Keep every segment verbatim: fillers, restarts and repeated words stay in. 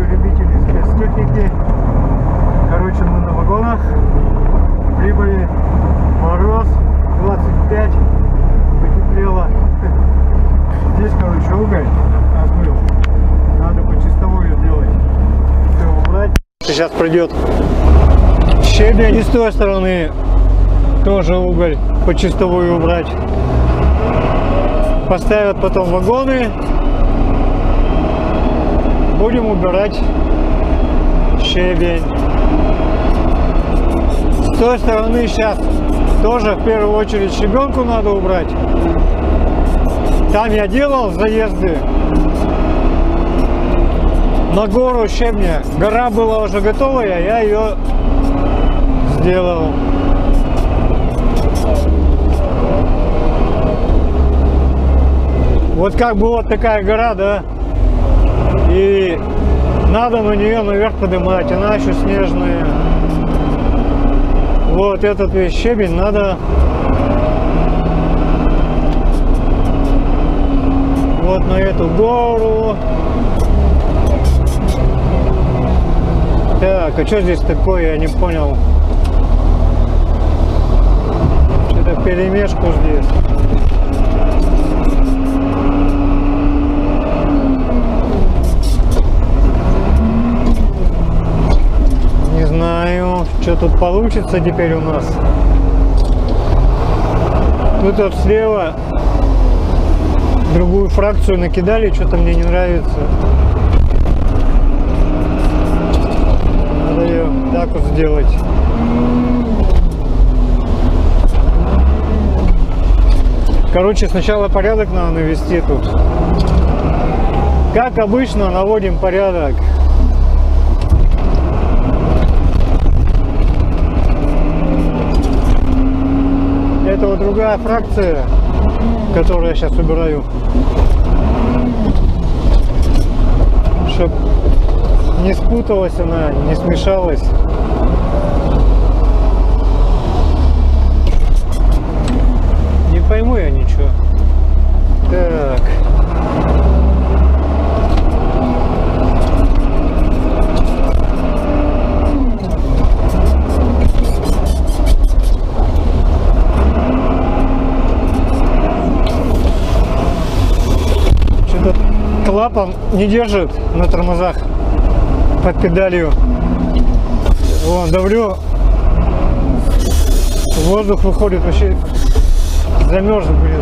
Приветствую любителей спецтехники. Короче, мы на вагонах. Прибыли. Мороз двадцать пять. Потеплело. Здесь, короче, уголь отмыл. Надо по чистовую сделать. Все убрать. Сейчас придет щебень. И с той стороны тоже уголь по чистовую убрать. Поставят потом вагоны. Будем убирать щебень. С той стороны сейчас тоже в первую очередь щебенку надо убрать. Там я делал заезды на гору щебня. Гора была уже готовая, я ее сделал. Вот как бы вот такая гора, да? И надо на нее наверх поднимать, она еще снежная. Вот этот весь щебень надо вот на эту гору. Так, а что здесь такое, я не понял. Что-то перемешку здесь. Что тут получится теперь у нас? Тут вот слева другую фракцию накидали, что-то мне не нравится. Надо ее так вот сделать. Короче, сначала порядок надо навести тут. Как обычно, наводим порядок. Это вот другая фракция, которую я сейчас убираю, чтобы не спуталась она, не смешалась. Не пойму я ничего. Так. Клапан не держит на тормозах под педалью. Вон, давлю, воздух выходит, вообще замерз, блин.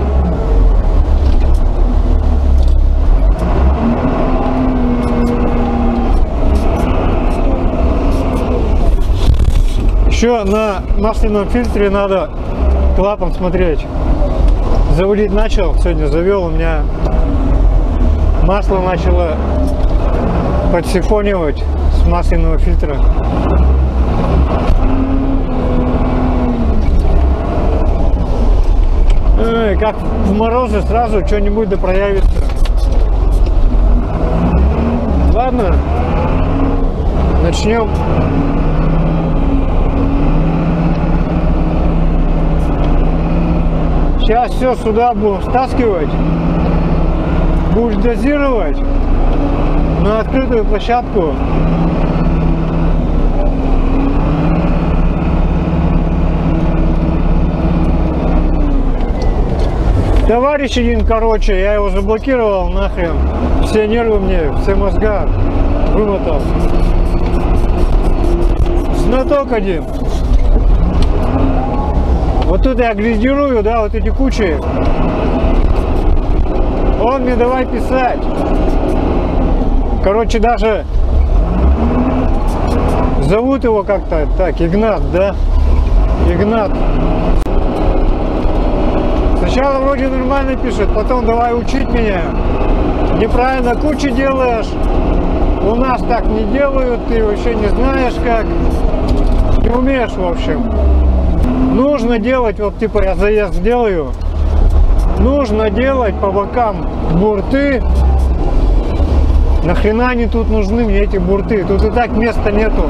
Еще на масляном фильтре надо клапан смотреть. Заводить начал, сегодня завел, у меня масло начало подсифонивать с масляного фильтра. Эй, как в морозы сразу что-нибудь да проявится. Ладно, начнем. Сейчас все сюда будем стаскивать. Будешь дозировать на открытую площадку. Товарищ один, короче, я его заблокировал нахрен. Все нервы мне, все мозга вымотал. Знаток один. Вот тут я грейдирую, да, вот эти кучи. Он мне давай писать. Короче, даже зовут его как-то так, Игнат, да? Игнат. Сначала вроде нормально пишет, потом давай учить меня. Неправильно кучи делаешь. У нас так не делают, ты вообще не знаешь как. Не умеешь, в общем. Нужно делать, вот типа я заезд делаю. Нужно делать по бокам бурты. Нахрена они тут нужны, мне эти бурты? Тут и так места нету.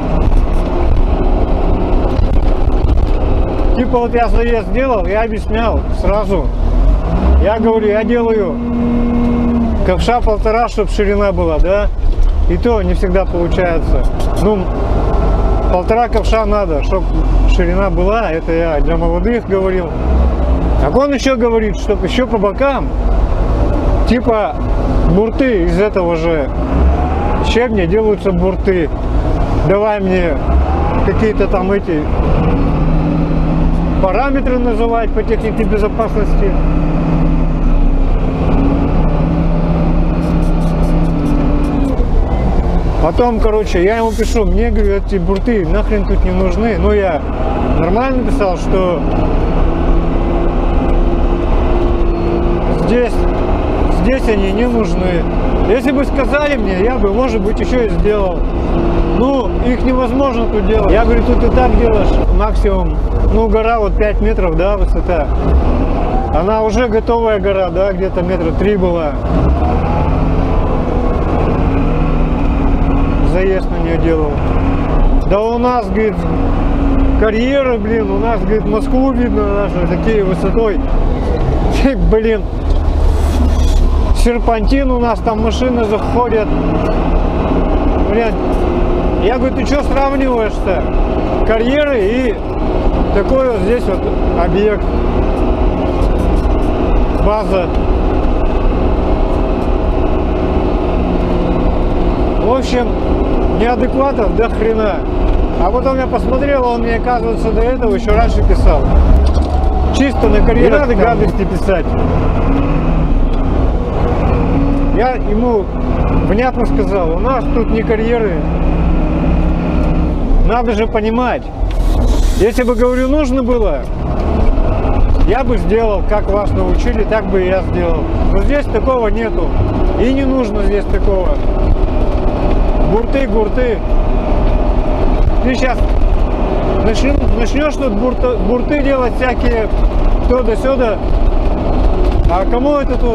Типа вот я заезд делал, я объяснял сразу. Я говорю, я делаю ковша полтора, чтобы ширина была, да? И то не всегда получается. Ну, полтора ковша надо, чтобы ширина была. Это я для молодых говорил. Так он еще говорит, чтобы еще по бокам, типа бурты из этого же щебня делаются бурты. Давай мне какие-то там эти параметры называть по технике безопасности. Потом, короче, я ему пишу, мне, говорю, эти бурты нахрен тут не нужны. Ну, я нормально писал, что здесь, здесь они не нужны. Если бы сказали мне, я бы, может быть, еще и сделал. Ну, их невозможно тут делать. Я говорю, тут и так делаешь максимум, ну, гора вот пять метров, да, высота. Она уже готовая гора, да, где-то метра три была. Заезд на нее делал. Да у нас, говорит, карьеры, блин, у нас, говорит, Москву видно нашу, такие высотой. Блин, серпантин у нас, там машины заходят. Блин, я говорю, ты что сравниваешь-то? Карьеры и такой вот здесь вот объект. База. В общем, неадекватов до хрена. А потом я посмотрел, он мне, оказывается, до этого еще раньше писал. Чисто на карьерах. Не надо гадости писать. Я ему внятно сказал, у нас тут не карьеры. Надо же понимать. Если бы, говорю, нужно было, я бы сделал, как вас научили, так бы и я сделал. Но здесь такого нету. И не нужно здесь такого. Бурты, гурты. Ты сейчас начнешь, начнешь тут бурты, бурты делать всякие, то да сюда. А кому это тут?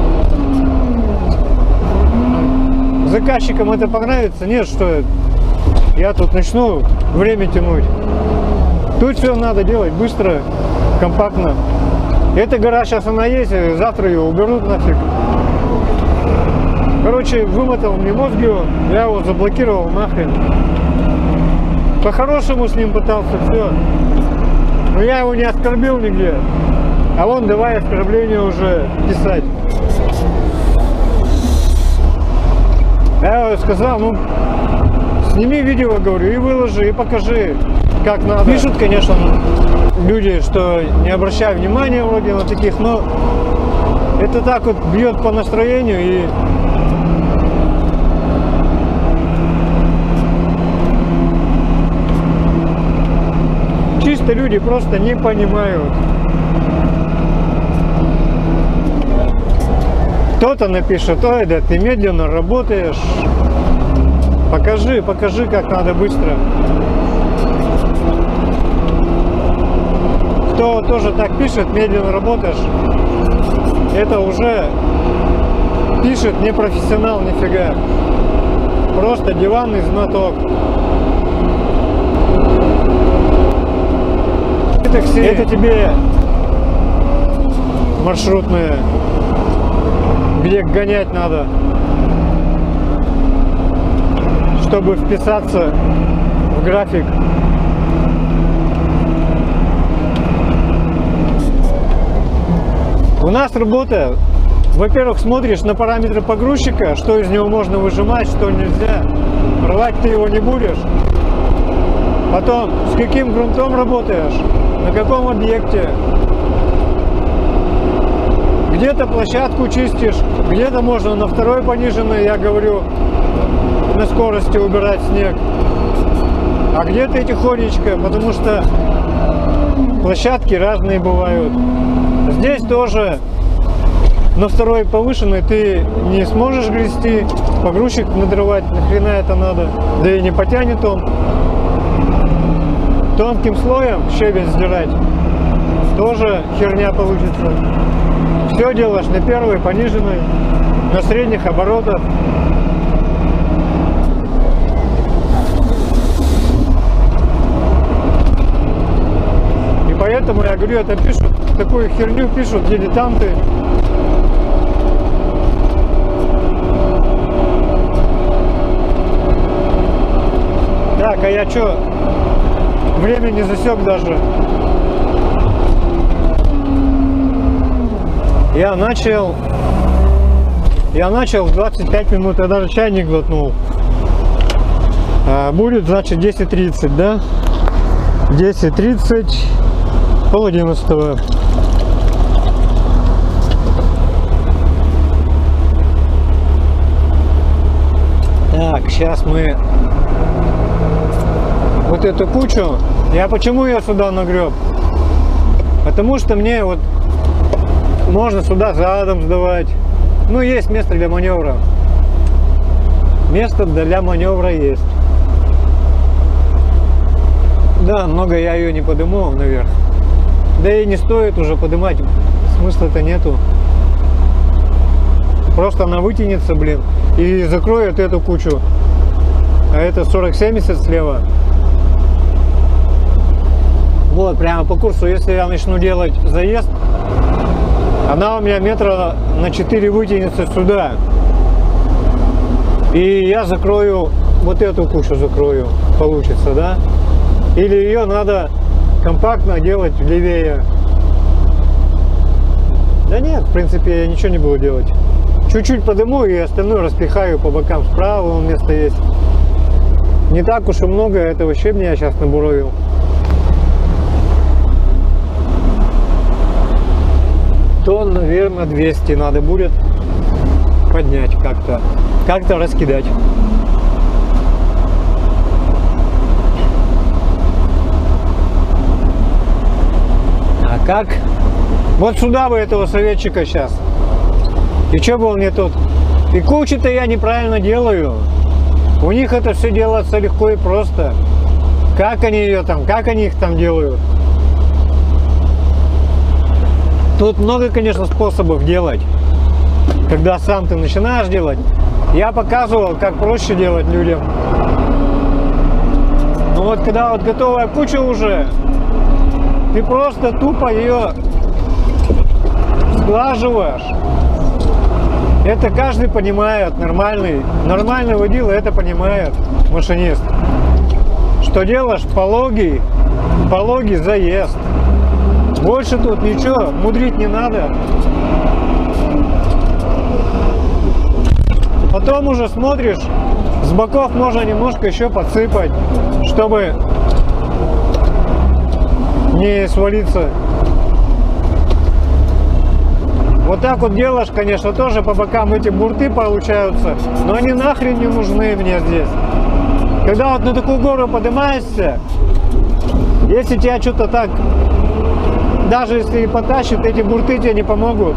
Заказчикам это понравится? Нет, что я тут начну время тянуть. Тут все надо делать быстро, компактно. Эта гора сейчас она есть, завтра ее уберут нафиг. Короче, вымотал мне мозги он, я его заблокировал нахрен. По-хорошему с ним пытался, все. Но я его не оскорбил нигде. А он давай оскорбления уже писать. Я ему сказал, ну, сними видео, говорю, и выложи, и покажи, как надо. Пишут, конечно, люди, что не обращай внимания вроде на таких, но это так вот бьет по настроению и... Чисто люди просто не понимают. Кто-то напишет, ой, да ты медленно работаешь. Покажи, покажи, как надо быстро. Кто тоже так пишет, медленно работаешь, это уже пишет не профессионал нифига. Просто диванный знаток. Такси, это тебе маршрутные, где гонять надо, чтобы вписаться в график. У нас работа, во-первых, смотришь на параметры погрузчика, что из него можно выжимать, что нельзя. Рвать ты его не будешь. Потом, с каким грунтом работаешь, на каком объекте. Где-то площадку чистишь, где-то можно на второй пониженной, я говорю, на скорости убирать снег. А где-то тихонечко, потому что площадки разные бывают. Здесь тоже на второй повышенной ты не сможешь грести, погрузчик надрывать, нахрена это надо, да и не потянет он. Тонким слоем щебень сдирать тоже херня получится. Все делаешь на первой, пониженной, на средних оборотах. И поэтому я говорю, это пишут, такую херню пишут дилетанты. Так, а я что, время не засек даже. Я начал, я начал в двадцать пять минут, я даже чай не глотнул. А будет, значит, десять тридцать, да? десять тридцать, пол одиннадцатого. Так, сейчас мы вот эту кучу, я почему ее сюда нагреб? Потому что мне вот можно сюда задом сдавать. Ну, есть место для маневра. Место для маневра есть. Да, много я ее не подниму наверх. Да и не стоит уже поднимать. Смысла-то нету. Просто она вытянется, блин, и закроет эту кучу. А это сорок семьдесят слева. Вот, прямо по курсу, если я начну делать заезд, она у меня метра на четыре вытянется сюда. И я закрою, вот эту кучу закрою, получится, да? Или ее надо компактно делать левее. Да нет, в принципе, я ничего не буду делать. Чуть-чуть подыму и остальное распихаю по бокам. Справа вон место есть. Не так уж и много этого щебня я сейчас набуровил. Тонн, наверное, двести надо будет поднять как-то. Как-то раскидать. А как? Вот сюда бы этого советчика сейчас. И что бы он мне тут? И кучу-то я неправильно делаю. У них это все делается легко и просто. Как они ее там, как они их там делают? Тут много, конечно, способов делать. Когда сам ты начинаешь делать, я показывал, как проще делать людям. Но вот когда вот готовая куча уже, ты просто тупо ее сглаживаешь. Это каждый понимает, нормальный, нормальный водила это понимает, машинист. Что делаешь пологий, пологий заезд. Больше тут ничего, мудрить не надо. Потом уже смотришь, с боков можно немножко еще подсыпать, чтобы не свалиться. Вот так вот делаешь, конечно, тоже по бокам эти бурты получаются, но они нахрен не нужны мне здесь. Когда вот на такую гору поднимаешься, если тебя что-то так, даже если и потащит, эти бурты тебе не помогут.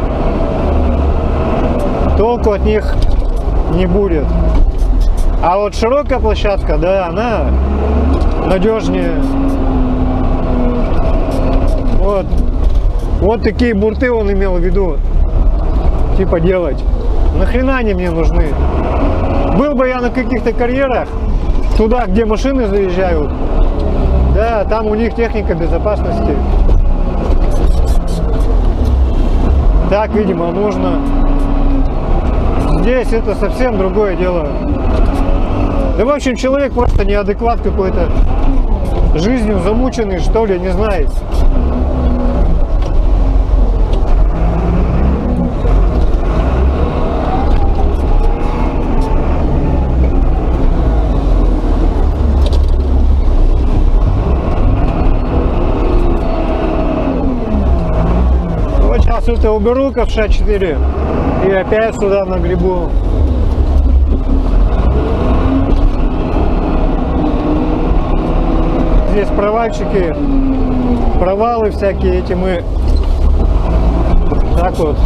Толку от них не будет. А вот широкая площадка, да, она надежнее. Вот. Вот такие бурты он имел в виду, типа делать. Нахрена они мне нужны? Был бы я на каких-то карьерах, туда, где машины заезжают, да, там у них техника безопасности. Так, видимо, нужно. Здесь это совсем другое дело. Да, в общем, человек просто неадекват какой-то, жизнью замученный, что ли, не знает. Сейчас это уберу ковша четыре и опять сюда нагребу. Здесь провальчики, провалы всякие эти мы так вот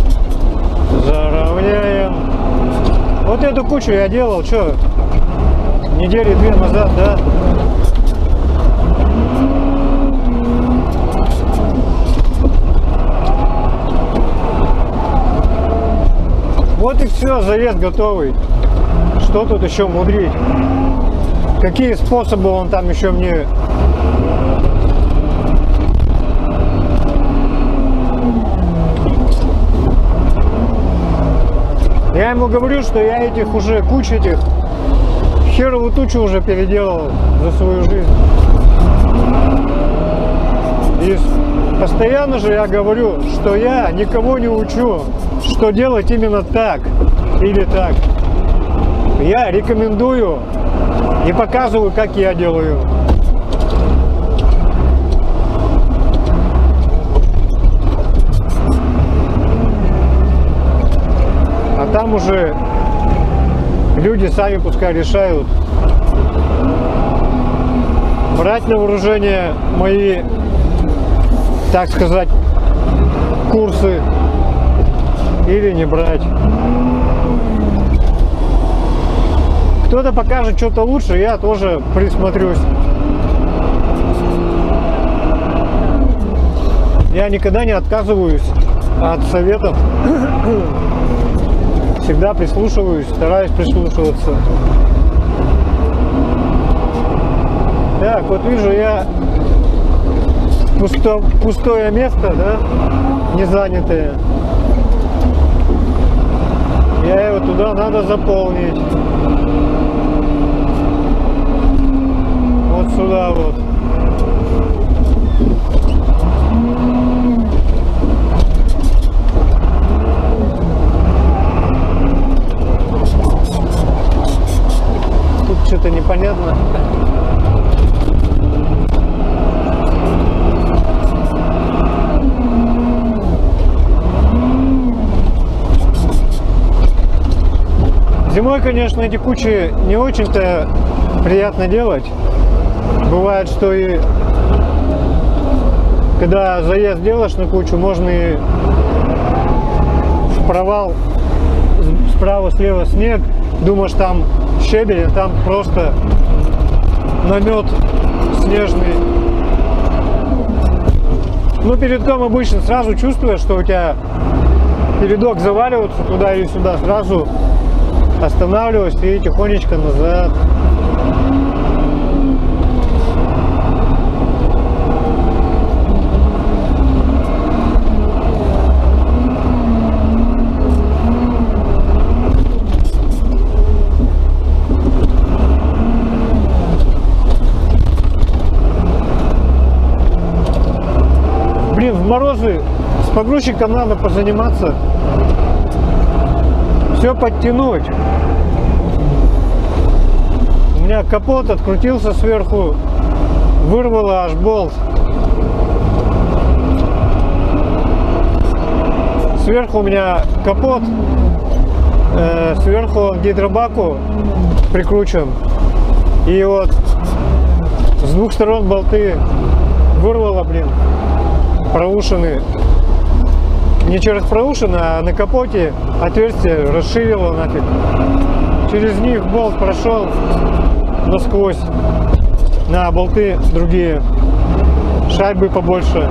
заровняем. Вот эту кучу я делал, что, недели две назад, да? Вот и все, заезд готовый. Что тут еще мудрить? Какие способы он там еще мне... Я ему говорю, что я этих уже кучу этих херовую тучу уже переделал за свою жизнь. И постоянно же я говорю, что я никого не учу, что делать именно так или так. Я рекомендую и показываю, как я делаю. А там уже люди сами пускай решают, брать на вооружение мои, так сказать, курсы или не брать. Кто-то покажет что-то лучше, я тоже присмотрюсь. Я никогда не отказываюсь от советов. Всегда прислушиваюсь, стараюсь прислушиваться. Так, вот вижу я пусто, пустое место, да, не занятое. Я его туда надо заполнить. Вот сюда вот. Тут что-то непонятно. Зимой, конечно, эти кучи не очень-то приятно делать. Бывает, что и когда заезд делаешь на кучу, можно и в провал, справа-слева снег, думаешь, там щебень, а там просто намет снежный. Ну, передком обычно сразу чувствуешь, что у тебя передок заваливается туда или сюда, сразу останавливаюсь и тихонечко назад. Блин, в морозы с погрузчиком надо позаниматься. Все подтянуть. У меня капот открутился сверху, вырвало аж болт. Сверху у меня капот, э, сверху к гидробаку прикручен. И вот с двух сторон болты вырвало, блин, проушины. Не через проушины, а на капоте отверстие расширило нафиг. Через них болт прошел насквозь на болты другие, шайбы побольше.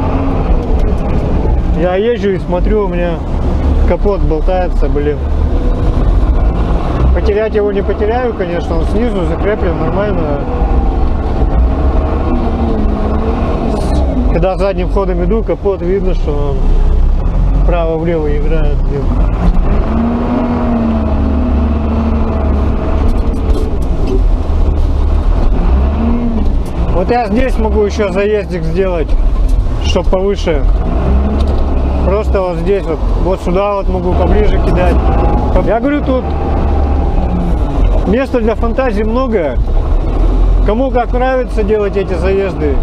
Я езжу и смотрю, у меня капот болтается, блин. Потерять его не потеряю, конечно, он снизу закреплен нормально. Когда задним ходом иду, капот видно, что он вправо-влево играет. Блин. Вот я здесь могу еще заездик сделать, чтоб повыше. Просто вот здесь вот, вот сюда вот могу поближе кидать. Я говорю, тут места для фантазии много. Кому как нравится делать эти заезды,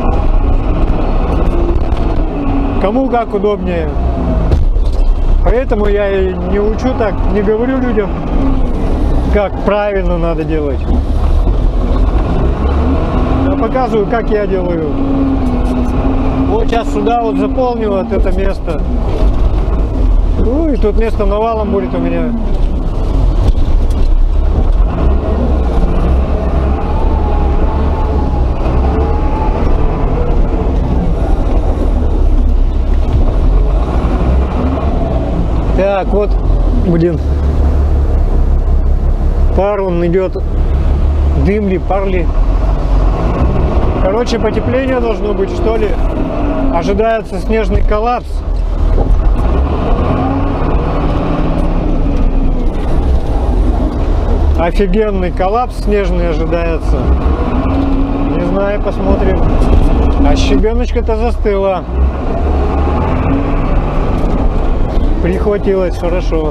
кому как удобнее. Поэтому я и не учу так, не говорю людям, как правильно надо делать. Я показываю, как я делаю. Вот сейчас сюда вот заполню вот это место. Ну и тут место навалом будет у меня. Так, вот, блин, пар он идет, дым ли, пар ли. Короче, потепление должно быть, что ли. Ожидается снежный коллапс. офигенный коллапс снежный ожидается. Не знаю, посмотрим. А щебеночка-то застыла. Прихватилась хорошо.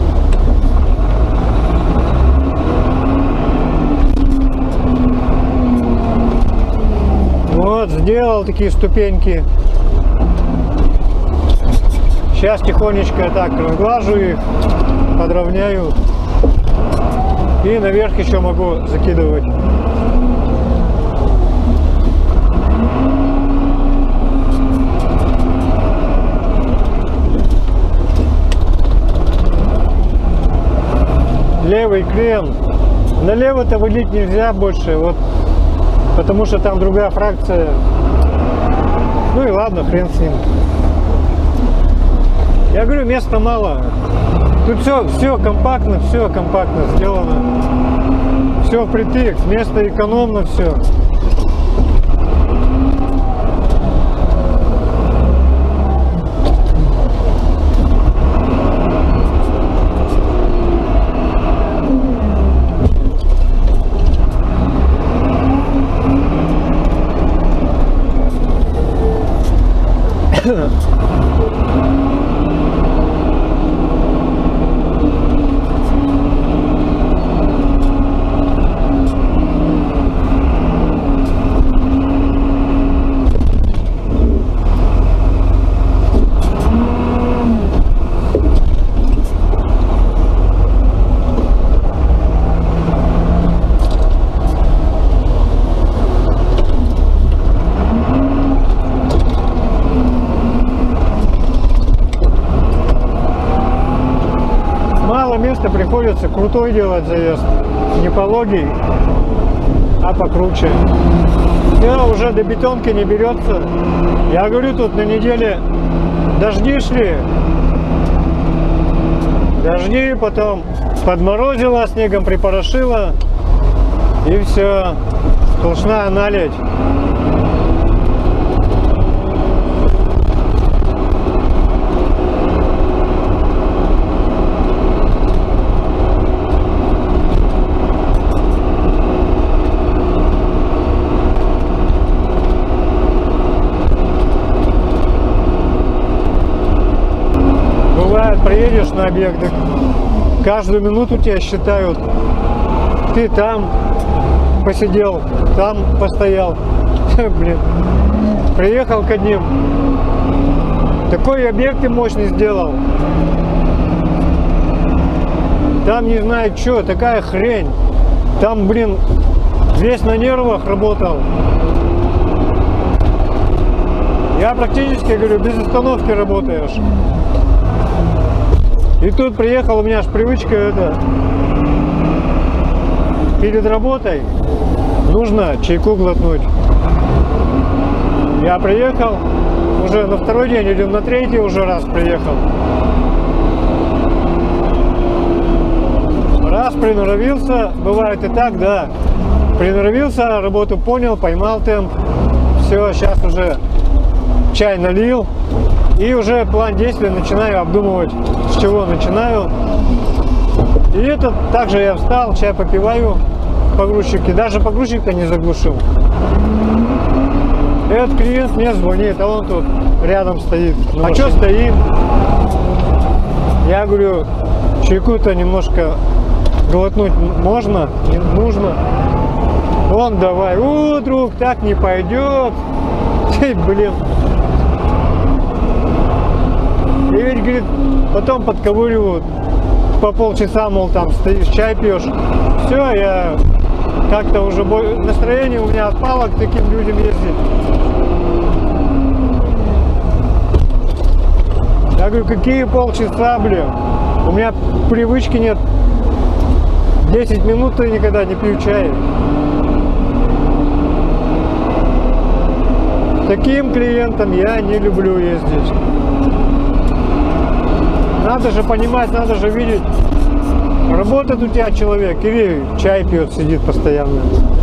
Вот, сделал такие ступеньки. Сейчас тихонечко так разглажу их, подровняю. И наверх еще могу закидывать. Левый крен. Налево-то вылить нельзя больше, вот, потому что там другая фракция. Ну и ладно, хрен с ним. Я говорю, места мало. Тут все, все компактно, все компактно сделано. Все впритык, место экономно, все. Место приходится крутой делать заезд, не пологий, а покруче. Все, уже до бетонки не берется. Я говорю, тут на неделе дожди шли, дожди, потом подморозило, снегом припорошило, и все, сплошная наледь. Приедешь на объект, каждую минуту тебя считают. Ты там посидел, там постоял. Блин. Приехал к одним. Такой объект ты мощный сделал. Там не знаю что, такая хрень. Там, блин, весь на нервах работал. Я практически, говорю, без остановки работаешь. И тут приехал, у меня аж привычка это, перед работой нужно чайку глотнуть. Я приехал, уже на второй день или на третий уже раз приехал. Раз приноровился, бывает и так, да. Приноровился, работу понял, поймал темп. Все, сейчас уже чай налил. И уже план действия начинаю обдумывать, с чего начинаю. И это также я встал, чай попиваю в погрузчике. Даже погрузчик-то не заглушил. Этот клиент мне звонит, а он тут рядом стоит. Ну, а что стоим? Я говорю, чайку-то немножко глотнуть можно, не нужно. Он давай, о, друг, так не пойдет. Блин. И ведь, говорит, потом подковыривают по полчаса, мол, там стоишь, чай пьешь. Все, я как-то уже настроение у меня отпало к таким людям ездить. Я говорю, какие полчаса, блин? У меня привычки нет. десять минут я никогда не пью чай. Таким клиентам я не люблю ездить. Надо же понимать, надо же видеть, работает у тебя человек или чай пьет, сидит постоянно.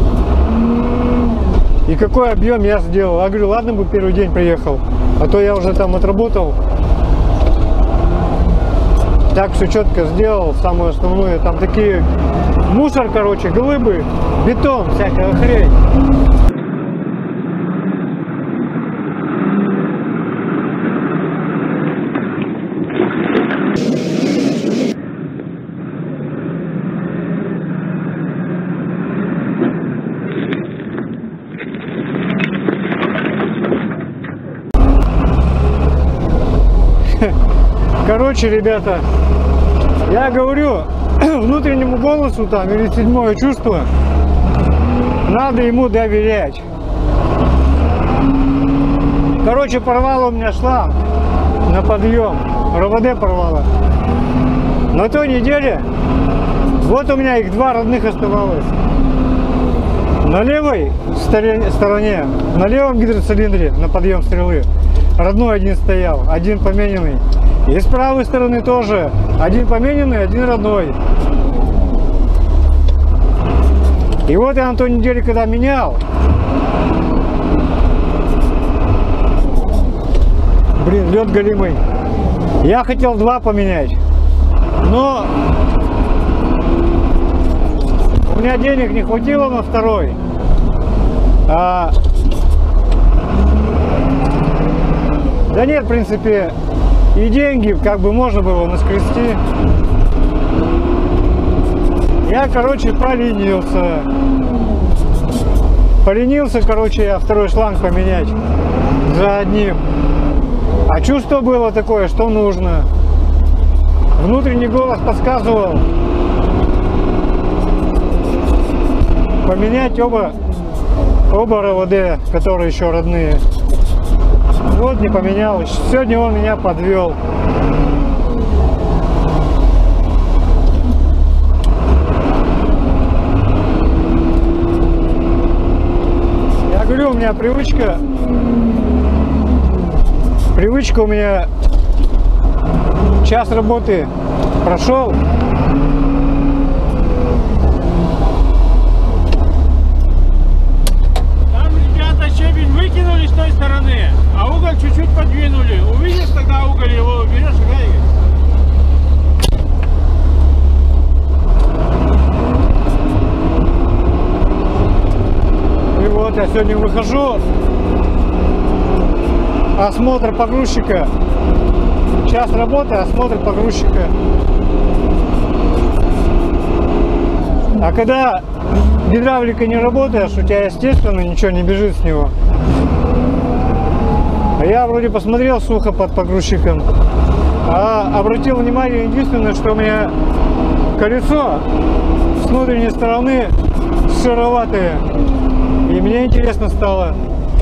И какой объем я сделал. Я говорю, ладно бы первый день приехал, а то я уже там отработал. Так все четко сделал, самую основную. Там такие мусор, короче, глыбы, бетон, всякая хрень. Короче, ребята, я говорю, внутреннему голосу там или седьмое чувство, надо ему доверять. Короче, порвало у меня шланг на подъем, РОВД порвало. На той неделе, вот у меня их два родных оставалось. На левой стороне, на левом гидроцилиндре на подъем стрелы родной один стоял, один помененный. И с правой стороны тоже один помененный, один родной. И вот я на той неделе, когда менял, блин, лед голимый, я хотел два поменять, но у меня денег не хватило на второй. А... Да нет, в принципе, и деньги как бы можно было наскрести. Я, короче, поленился. Поленился, короче, я второй шланг поменять за одним. А чувство было такое, что нужно. Внутренний голос подсказывал поменять оба, оба РОВД, которые еще родные. Вот не поменял. Сегодня он меня подвел. Я говорю, у меня привычка. Привычка у меня. Час работы прошел. Выкинули с той стороны, а уголь чуть-чуть подвинули. Увидишь тогда уголь, его берешь и гайкой. И вот я сегодня выхожу. Осмотр погрузчика. Час работы, осмотр погрузчика. А когда гидравлика не работаешь, у тебя, естественно, ничего не бежит с него. А я вроде посмотрел сухо под погрузчиком, а обратил внимание единственное, что у меня колесо с внутренней стороны сыроватое. И мне интересно стало.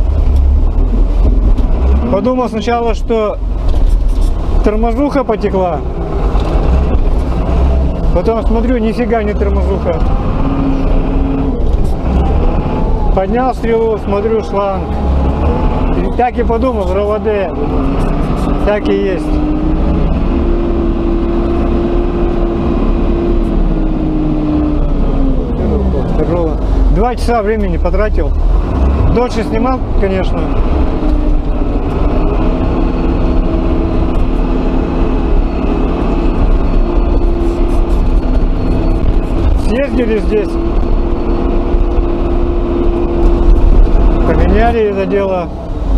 Подумал сначала, что тормозуха потекла. Потом смотрю, нифига не тормозуха. Поднял стрелу, смотрю, шланг. И так и подумал, РОВД. Так и есть. Тяжело. Два часа времени потратил. Дольше снимал, конечно. Съездили здесь. Поменяли это дело.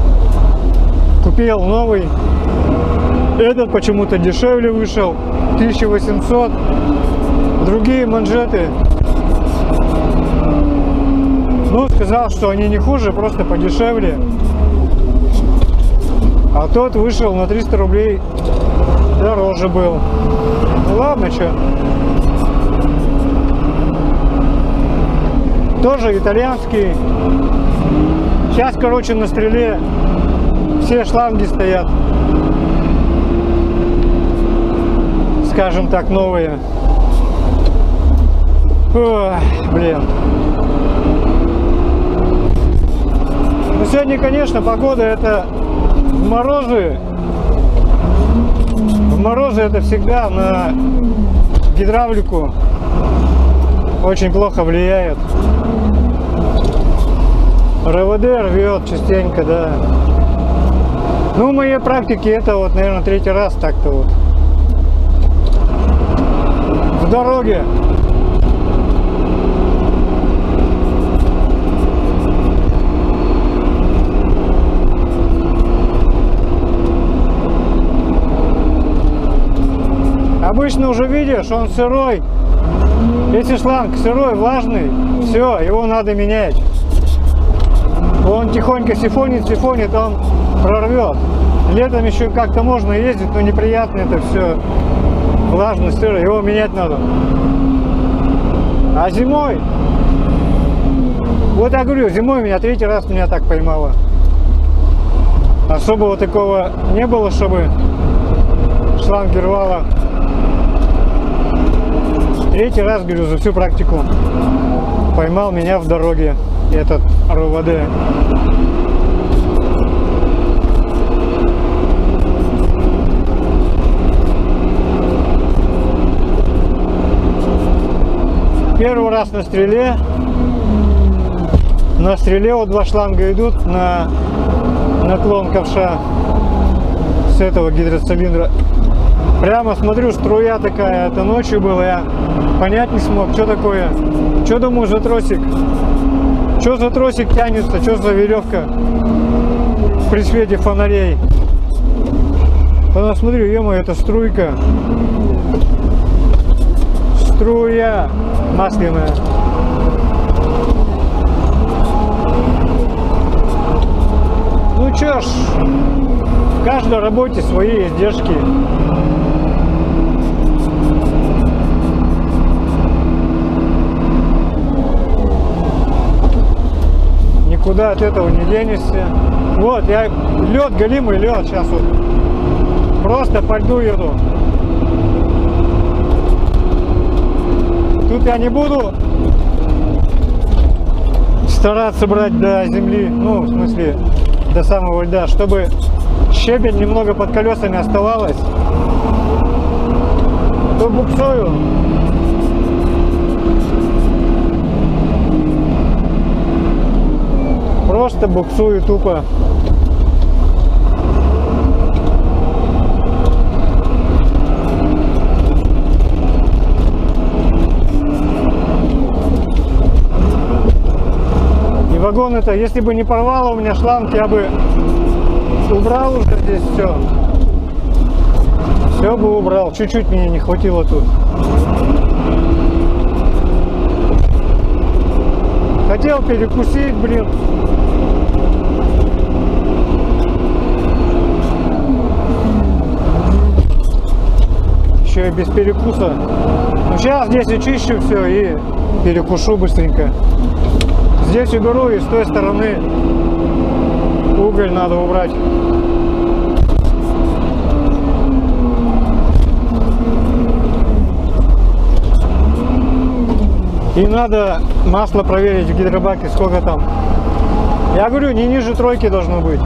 Купил новый. Этот почему-то дешевле вышел. тысяча восемьсот. Другие манжеты. Ну, сказал, что они не хуже, просто подешевле. А тот вышел на триста рублей дороже был. Ну ладно, что. Тоже итальянский. Сейчас, короче, на стреле все шланги стоят, скажем так, новые. Ой, блин. Ну, сегодня, конечно, погода это в морозы. В морозы это всегда на гидравлику очень плохо влияет. РОВД рвет частенько, да. Ну, в моей практике это вот, наверное, третий раз так-то вот. в дороге. Обычно уже видишь, он сырой. Если шланг сырой, влажный, все, его надо менять. Он тихонько сифонит, сифонит, он прорвет. Летом еще как-то можно ездить, но неприятно это все. Влажный, сырый, его менять надо. А зимой, вот я говорю, зимой меня третий раз меня так поймало. Особого такого не было, чтобы шланги рвало. Третий раз, говорю, за всю практику поймал меня в дороге этот РОВД. Первый раз на стреле. На стреле вот два шланга идут на наклон ковша с этого гидроцилиндра. Прямо смотрю, струя такая, это ночью было, я понять не смог, что такое, что думаю за тросик, что за тросик тянется, что за веревка при свете фонарей. Потом смотрю, ё-моё, это струйка, струя масляная. Ну чё ж, в каждой работе свои издержки. Никуда от этого не денешься. Вот, я лед, голимый лед, сейчас вот просто по льду еду. Тут я не буду стараться брать до земли, ну, в смысле, до самого льда, чтобы щебень немного под колесами оставалось, то буксую. Просто буксую тупо. И вагон это, если бы не порвало у меня шланг, я бы убрал уже здесь все. Все бы убрал. Чуть-чуть мне не хватило тут. Хотел перекусить, блин. Еще и без перекуса. Ну, сейчас здесь очищу все и перекушу быстренько. Здесь уберу, и с той стороны уголь надо убрать. И надо масло проверить в гидробаке, сколько там. Я говорю, не ниже тройки должно быть.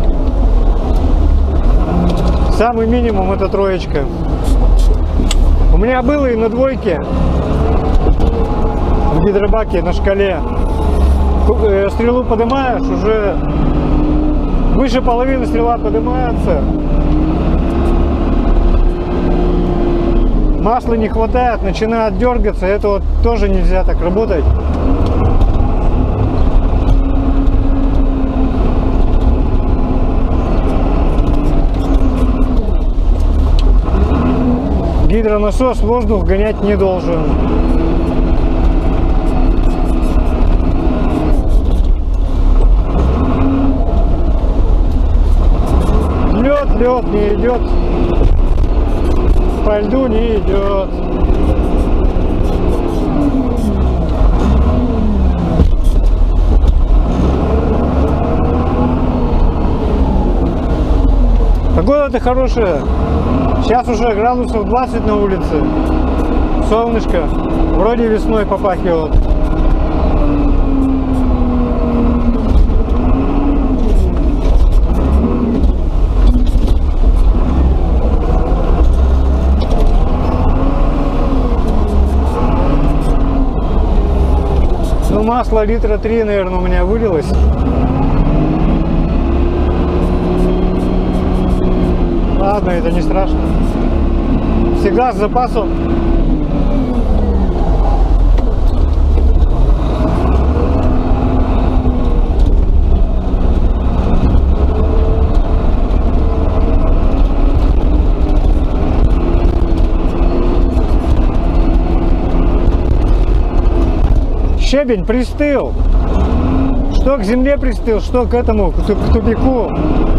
Самый минимум это троечка. У меня было и на двойке в гидробаке на шкале. Стрелу поднимаешь, уже выше половины стрела поднимается. Масла не хватает, начинает дергаться, это вот тоже нельзя так работать. Гидронасос воздух гонять не должен. Лед, лед не идет. По льду не идет. Погода-то хорошая. Сейчас уже градусов двадцать на улице. Солнышко. Вроде весной попахивает. Ну, масло литра три, наверное, у меня вылилось. Ладно, это не страшно. Всегда с запасом щебень пристыл. Что к земле пристыл, что к этому, к тупику.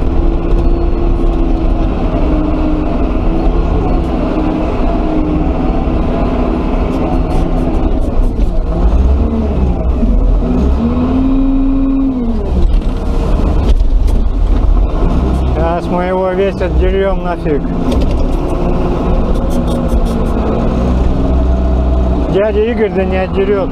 Сейчас мы его весь отдерем нафиг. Дядя Игорь да не отдерет.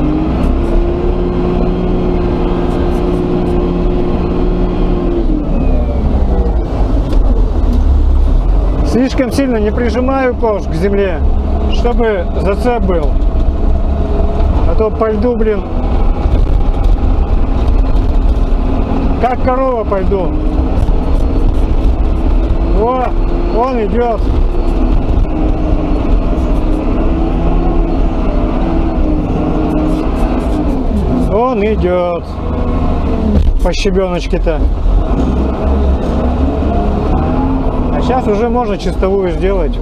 Слишком сильно не прижимаю ковш к земле, чтобы зацеп был. А то по льду, блин, как корова по льду. О, он идет. Он идет. По щебеночке-то. А сейчас уже можно чистовую сделать.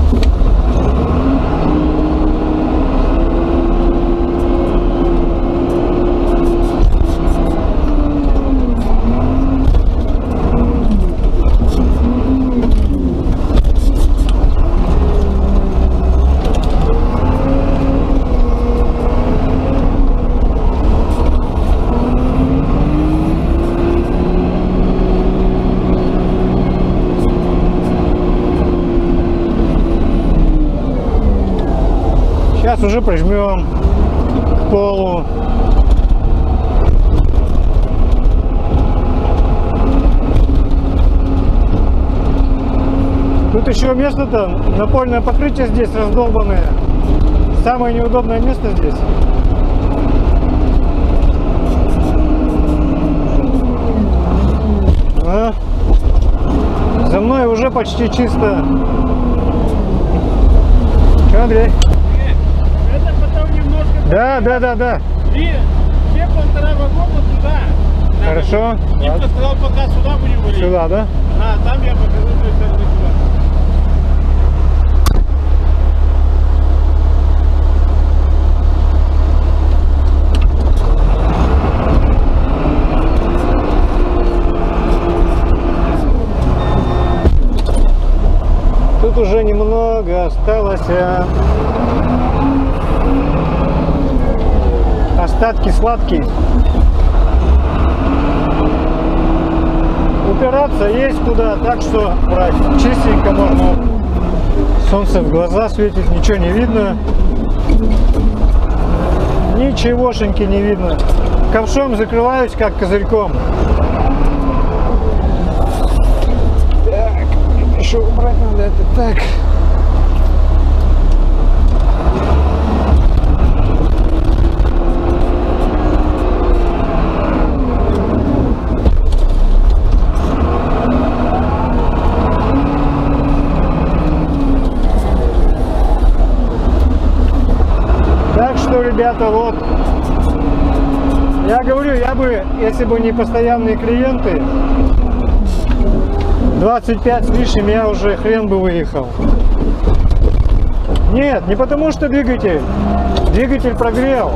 Сейчас уже прижмем к полу. Тут еще место-то, напольное покрытие здесь раздолбанное. Самое неудобное место здесь. А? За мной уже почти чисто. Че, Андрей? Да, да, да, да. И все полтора вагона туда. Хорошо. Типа сказал, пока сюда будем валить. Сюда, да? А, там я покажу, то есть туда. Тут уже немного осталось. Остатки сладкие. Упираться есть куда, так что брать чистенько можно. Солнце в глаза светит, ничего не видно. Ничегошеньки не видно. Ковшом закрываюсь, как козырьком. Так, еще убрать надо это так. Ребята, вот, я говорю, я бы, если бы не постоянные клиенты, двадцать пять с лишним, я уже хрен бы выехал. Нет, не потому что двигатель, двигатель прогрел.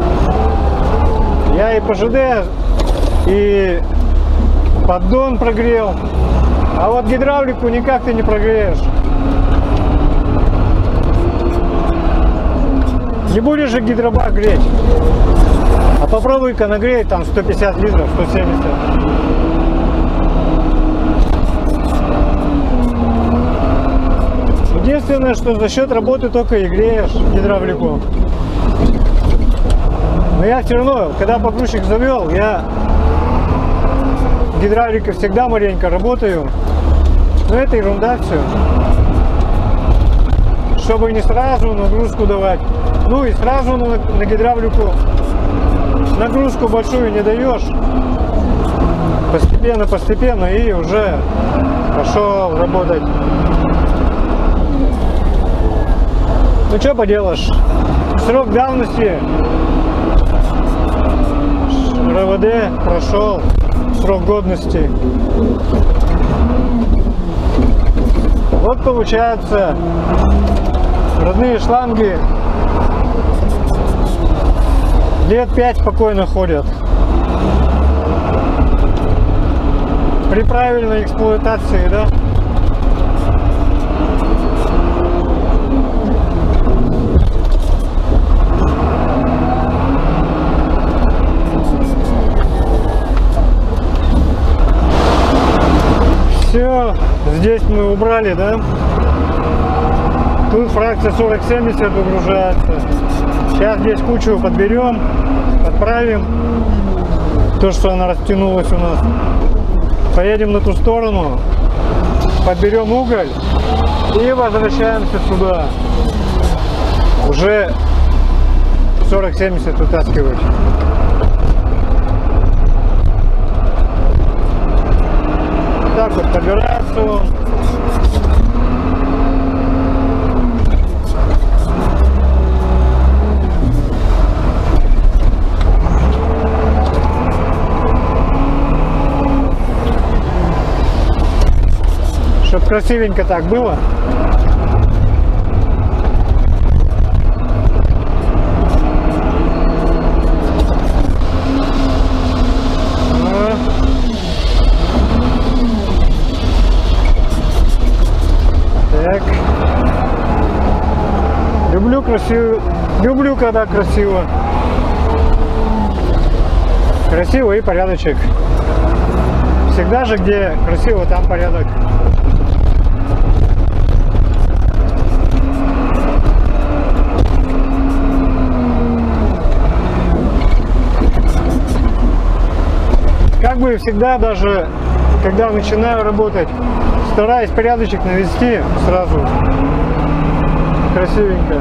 Я и ПЖД, и поддон прогрел, а вот гидравлику никак ты не прогреешь. Не будешь же гидробак греть. А попробуй-ка нагреть там сто пятьдесят литров, сто семьдесят. Единственное, что за счет работы только и греешь гидравлику. Но я все равно, когда погрузчик завел, я гидравликой всегда маленько работаю. Но это ерунда все. Чтобы не сразу нагрузку давать. Ну и сразу на, на гидравлику нагрузку большую не даешь. Постепенно, постепенно и уже пошел работать. Ну что поделаешь, срок давности РВД прошел, срок годности. Вот получается, родные шланги Лет пять спокойно ходят. При правильной эксплуатации, да? Все, здесь мы убрали, да? Тут фракция сорок семьдесят выгружается. Сейчас здесь кучу подберем, подправим. То, что она растянулась у нас. Поедем на ту сторону, подберем уголь и возвращаемся сюда. Уже сорок семьдесят вытаскивать. Так вот подбирается он. Чтоб красивенько так было. Так. Люблю красиво. Люблю, когда красиво. Красиво и порядочек. Всегда же, где красиво, там порядок. Как бы всегда, даже когда начинаю работать, стараюсь порядочек навести сразу красивенько.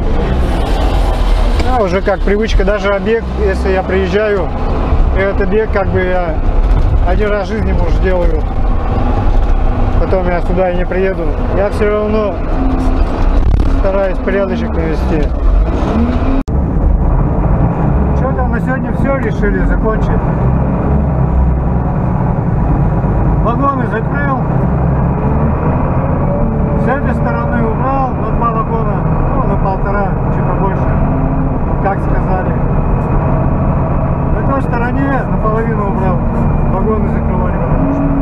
А уже как привычка, даже объект, если я приезжаю, этот объект как бы я один раз в жизни, может, делаю, потом я сюда и не приеду, я все равно стараюсь порядочек навести. Что-то на сегодня все решили закончить. Вагоны закрыл, с этой стороны убрал на два вагона, ну на полтора, чуть побольше, как сказали. На той стороне наполовину убрал, вагоны закрывали, потому что